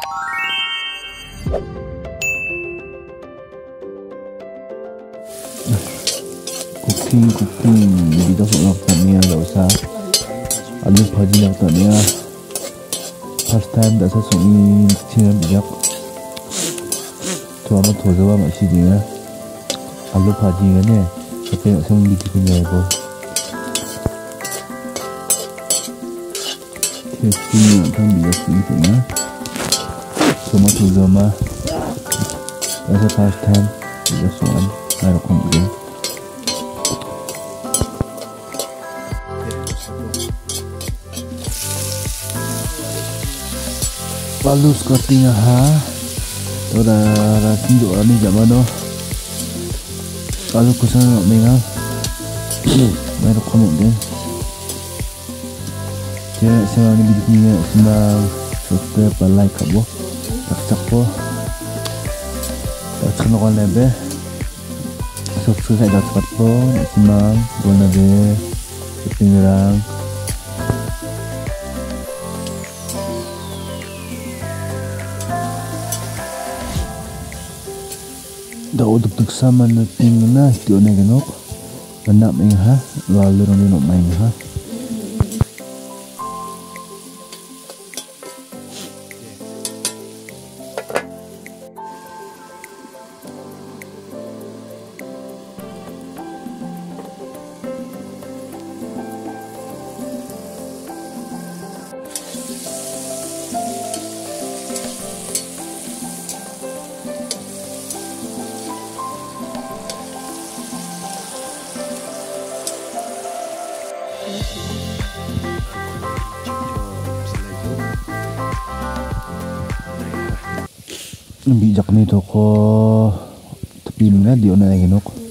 Cooking dito sa laktan niya daw sa alu bhaji laktan niya first time da sa sungin chinan bijak to ama thojawa ma si dinga alu bhaji ga ne sape sang biti ko nyai bo testing thang bijak si dinga to ma thojawa da sa first time bijak sungan na ro kom ge lalu skirting ha tora rasin do ani jamano lalu kusan menga baru kamu deh je seorang ni bidinya sembang subscribe like kabo tak po tak kena kon lebe subscribe dah cepat po sembang guna deh pingrang dah untuk sama nating na tio na ganok anak main ha lalu ron no main ha bijak nito ko tapi na di ona ginok